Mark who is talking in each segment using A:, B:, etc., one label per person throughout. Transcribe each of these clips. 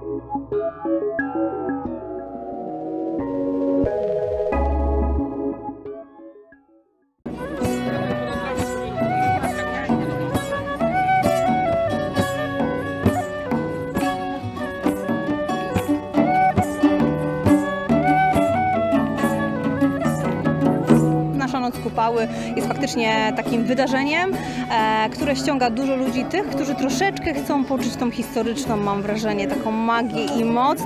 A: Noc Kupały jest faktycznie takim wydarzeniem, które ściąga dużo ludzi, tych, którzy troszeczkę chcą poczuć tą historyczną, mam wrażenie, taką magię i moc.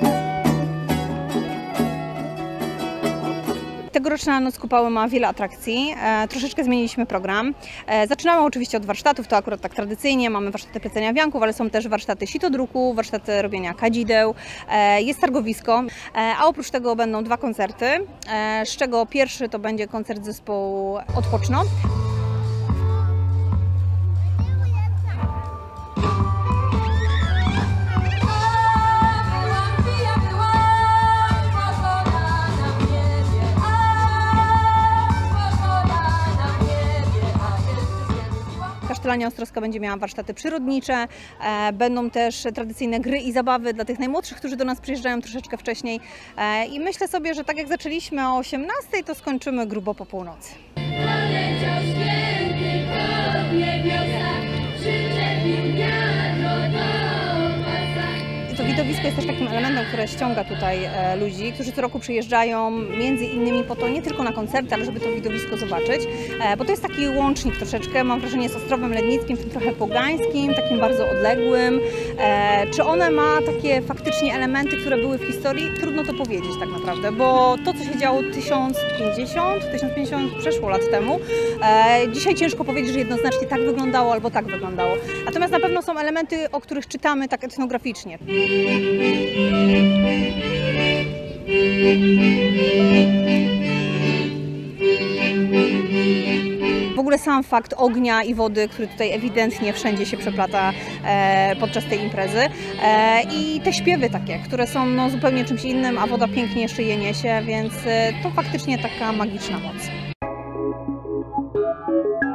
A: Tegoroczna Noc Kupały ma wiele atrakcji, troszeczkę zmieniliśmy program. Zaczynamy oczywiście od warsztatów, to akurat tak tradycyjnie, mamy warsztaty plecenia wianków, ale są też warsztaty sitodruku, warsztaty robienia kadzideł, jest targowisko, a oprócz tego będą 2 koncerty, z czego pierwszy to będzie koncert zespołu Odpoczno. Kasztelania Ostrowska będzie miała warsztaty przyrodnicze, będą też tradycyjne gry i zabawy dla tych najmłodszych, którzy do nas przyjeżdżają troszeczkę wcześniej. I myślę sobie, że tak jak zaczęliśmy o 18:00, to skończymy grubo po północy. To widowisko jest też takim elementem, które ściąga tutaj ludzi, którzy co roku przyjeżdżają między innymi po to nie tylko na koncerty, ale żeby to widowisko zobaczyć, bo to jest taki łącznik troszeczkę, mam wrażenie, z Ostrowem Lednickim, tym trochę pogańskim, takim bardzo odległym. Czy one ma takie faktycznie elementy, które były w historii? Trudno to powiedzieć tak naprawdę, bo to, co się działo 1050 przeszło lat temu, dzisiaj ciężko powiedzieć, że jednoznacznie tak wyglądało albo tak wyglądało. Natomiast na pewno są elementy, o których czytamy tak etnograficznie. W ogóle sam fakt ognia i wody, który tutaj ewidentnie wszędzie się przeplata podczas tej imprezy, i te śpiewy takie, które są zupełnie czymś innym, a woda pięknie jeszcze je niesie, więc to faktycznie taka magiczna moc.